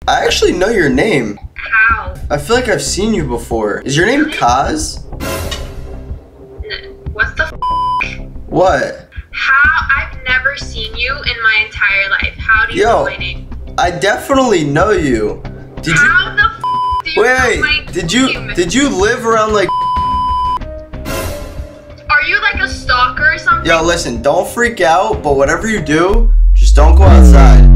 I actually know your name. How? I feel like I've seen you before. Is your name Really? Kaz? What the f? What? How? I've never seen you in my entire life. How do you know my name? I definitely know you. How the f do you know my name? Did you live around like? Are you like a stalker or something? Yo, listen, don't freak out, but whatever you do, just don't go outside.